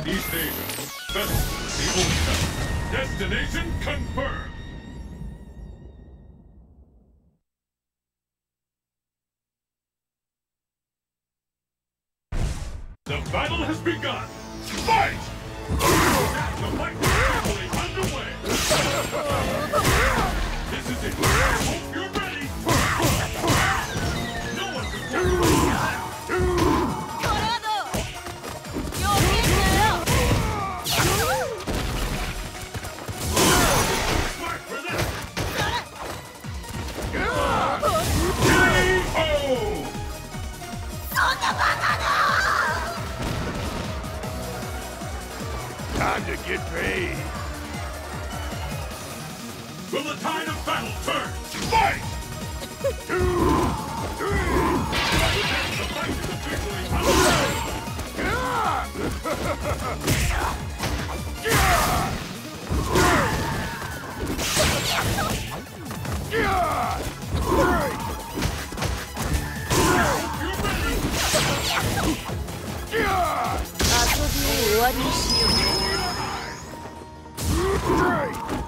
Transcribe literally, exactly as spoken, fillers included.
East Asia. Festival Evil Seven. Destination confirmed. The battle has begun! Fight! The fight is officially underway! This is it! Hope you're ready! No one can take it! Smart for that! K O! Time to get paid. Will the tide of battle turn? Fight! Two, three. The fight is officially underway! 遊びを終わりにしよう。 Straight!